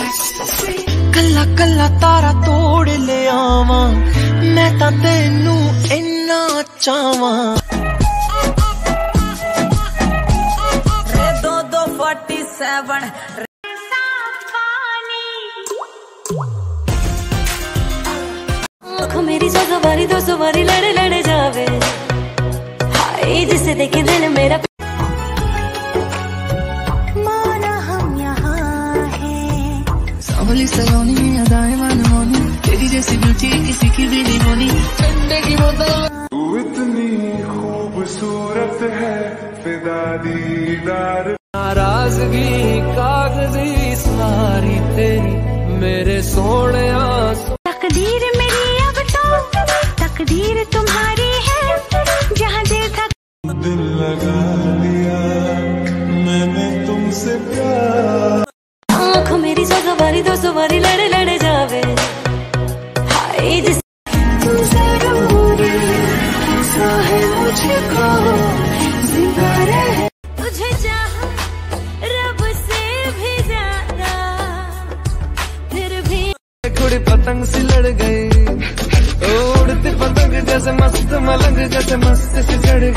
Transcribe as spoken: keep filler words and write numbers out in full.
कल्ला कल्ला तारा तोड़ ले आवा मैं तां तेनू इन्ना चावा। दो दो फोर्टी सेवन आँखों मेरी जो सवारी दो सवारी लड़े लड़े जावे हाय जिसे देखे दिल मेरा माना हम यहाँ हैं। सांवली सलोनी अदाएं मनमोनी तेरी जैसी ब्यूटी किसी की भी नहीं होनी। ठंडे की बोतल तू इतनी खूबसूरत है फिदा दीदार। नाराजगी कागजी सारी तेरी मेरे सोने तकदीर मेरी अब तो तकदीर तुम्हारी है जहाँ दिल था। दिल लगा लिया मैंने तुमसे प्यार। आँखों मेरी जो सवारी दो सवारी लड़े लड़े जावे हाय जिस तू जरूरी ऐसा है मुझको जिंदा रहे तुझे चाहा रब से भी ज्यादा फिर भी कुड़ी पतंग सी लड़ गई उड़ती पतंग जैसे मस्त मलंग जैसे मस्त सी चढ़